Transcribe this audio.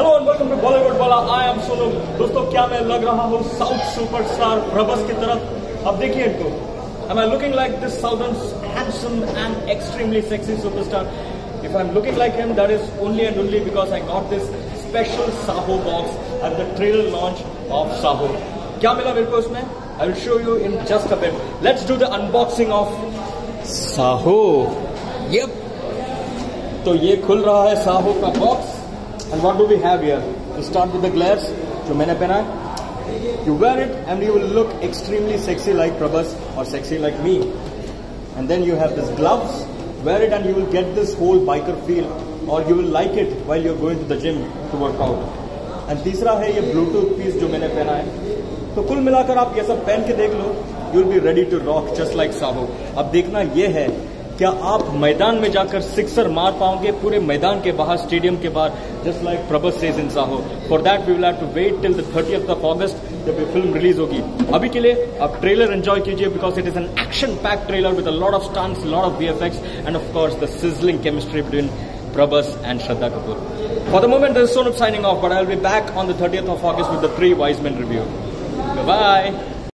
Hello and welcome to Bollywood Wala. I am Sonup. दोस्तों, क्या मैं लग रहा हूँ साउथ सुपरस्टार प्रभास की तरफ? अब देखिए इनको। Am I looking like this southern handsome and extremely sexy superstar? If I'm looking like him, that is only and only because I got this special Saaho box at the trailer launch of Saaho. क्या मिला मेरे को उसमें? I will show you in just a bit. Let's do the unboxing of Saaho. Yep. तो ये खुल रहा है Saaho का box. And what do we have here? To start with the glares, जो मैंने पहना है. You wear it and you will look extremely sexy like Prabhas or sexy like me. And then you have this gloves. Wear it and you will get this whole biker feel, or you will like it while you're going to the gym to work out. And तीसरा है ये Bluetooth piece जो मैंने पहना है. तो कुल मिलाकर आप ये सब पहन के देख लो. You will be ready to rock just like Saaho. अब देखना ये है, क्या आप मैदान में जाकर सिक्सर मार पाओगे पूरे मैदान के बाहर, स्टेडियम के बाहर, just like Prabhas says in Saaho. For that we will have to wait till the 30th of August जब ये फिल्म रिलीज होगी. अभी के लिए आप ट्रेलर एंजॉय कीजिए because it is an action packed trailer with a lot of stunts, lot of VFX and of course the sizzling chemistry between Prabhas and Shraddha Kapoor. For the moment, this is Sonup signing off, but I'll be back on the 30th of August with the 3 Wise Men review. Bye-bye.